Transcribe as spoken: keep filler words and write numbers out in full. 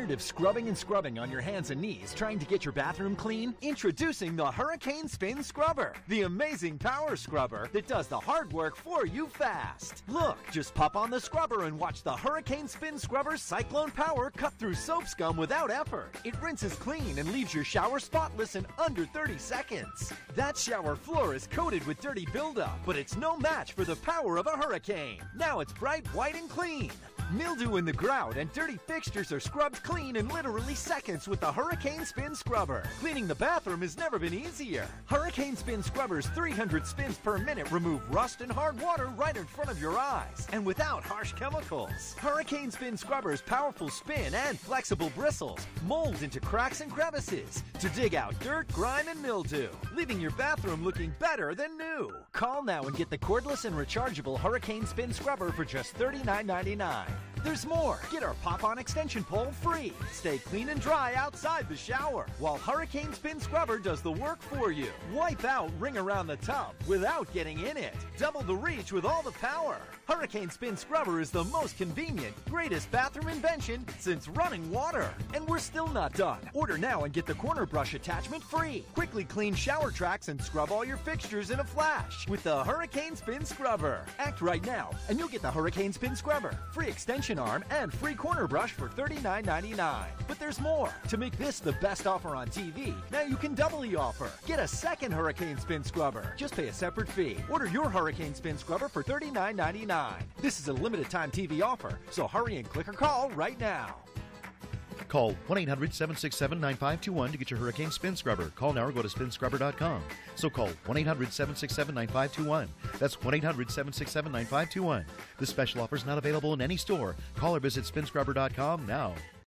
Tired of scrubbing and scrubbing on your hands and knees trying to get your bathroom clean? Introducing the Hurricane Spin Scrubber, the amazing power scrubber that does the hard work for you fast. Look, just pop on the scrubber and watch the Hurricane Spin Scrubber's Cyclone Power cut through soap scum without effort. It rinses clean and leaves your shower spotless in under thirty seconds. That shower floor is coated with dirty buildup, but it's no match for the power of a hurricane. Now it's bright white and clean. Mildew in the grout and dirty fixtures are scrubbed clean in literally seconds with the Hurricane Spin Scrubber. Cleaning the bathroom has never been easier. Hurricane Spin Scrubber's three hundred spins per minute remove rust and hard water right in front of your eyes, and without harsh chemicals. Hurricane Spin Scrubber's powerful spin and flexible bristles mold into cracks and crevices to dig out dirt, grime, and mildew, leaving your bathroom looking better than new. Call now and get the cordless and rechargeable Hurricane Spin Scrubber for just thirty-nine ninety-nine. There's more. Get our pop-on extension pole free. Stay clean and dry outside the shower, while Hurricane Spin Scrubber does the work for you. Wipe out, ring around the tub without getting in it. Double the reach with all the power. Hurricane Spin Scrubber is the most convenient, greatest bathroom invention since running water. And we're still not done. Order now and get the corner brush attachment free. Quickly clean shower tracks and scrub all your fixtures in a flash with the Hurricane Spin Scrubber. Act right now and you'll get the Hurricane Spin Scrubber, free extension arm, and free corner brush for thirty-nine ninety-nine. But there's more. To make this the best offer on T V, now you can double the offer. Get a second Hurricane Spin Scrubber. Just pay a separate fee. Order your Hurricane Spin Scrubber for thirty-nine ninety-nine. This is a limited time T V offer, so hurry and click or call right now. Call one eight hundred seven six seven nine five two one to get your Hurricane Spin Scrubber. Call now or go to spin scrubber dot com. So call one eight hundred seven six seven nine five two one. That's one eight hundred seven six seven nine five two one. This special offer is not available in any store. Call or visit spin scrubber dot com now.